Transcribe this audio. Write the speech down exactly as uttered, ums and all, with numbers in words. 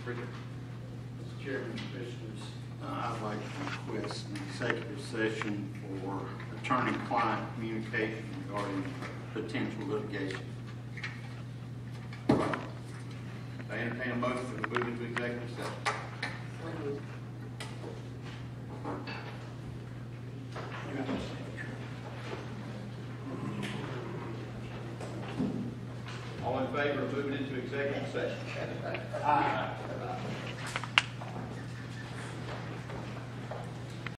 Richard? Mister Chairman, Commissioners, uh, I'd like to request an executive session for attorney-client communication regarding potential litigation. I entertain a motion to move into executive session. All in favor of moving into executive session? Aye.